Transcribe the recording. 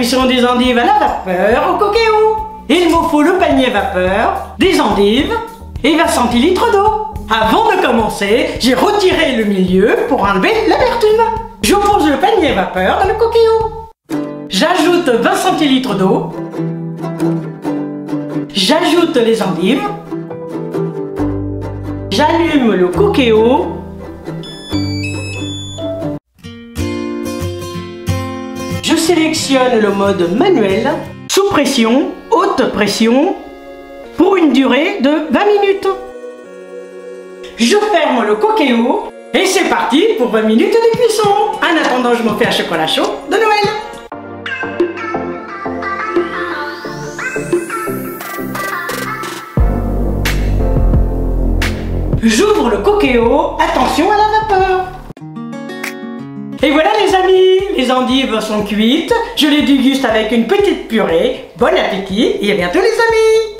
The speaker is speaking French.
cuisson des endives à la vapeur au Cookéo. Il me faut le panier vapeur, des endives et 20 centilitres d'eau. Avant de commencer, j'ai retiré le milieu pour enlever l'amertume. Je pose le panier vapeur dans le Cookéo. J'ajoute 20 centilitres d'eau. J'ajoute les endives. J'allume le Cookéo. Je sélectionne le mode manuel, sous pression, haute pression, pour une durée de 20 minutes. Je ferme le Cookéo et c'est parti pour 20 minutes de cuisson. En attendant, je me fais un chocolat chaud de Noël. J'ouvre le Cookéo, attention à la vapeur. Et voilà les amis, les endives sont cuites, je les déguste avec une petite purée. Bon appétit et à bientôt les amis.